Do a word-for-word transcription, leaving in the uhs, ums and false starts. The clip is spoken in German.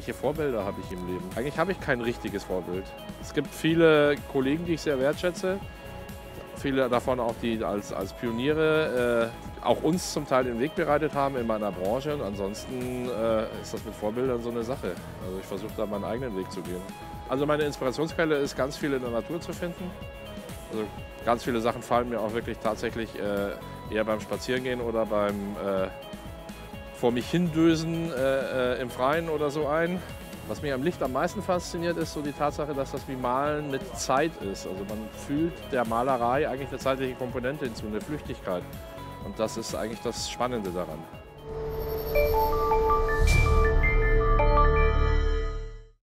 welche Vorbilder habe ich im Leben? Eigentlich habe ich kein richtiges Vorbild. Es gibt viele Kollegen, die ich sehr wertschätze. Viele davon auch, die als, als Pioniere äh, auch uns zum Teil den Weg bereitet haben in meiner Branche. Und ansonsten äh, ist das mit Vorbildern so eine Sache. Also ich versuche da meinen eigenen Weg zu gehen. Also meine Inspirationsquelle ist, ganz viel in der Natur zu finden. Also ganz viele Sachen fallen mir auch wirklich tatsächlich äh, eher beim Spazierengehen oder beim äh, vor mich hindösen äh, äh, im Freien oder so ein. Was mich am Licht am meisten fasziniert, ist so die Tatsache, dass das wie Malen mit Zeit ist. Also man fühlt der Malerei eigentlich eine zeitliche Komponente hinzu, eine Flüchtigkeit. Und das ist eigentlich das Spannende daran.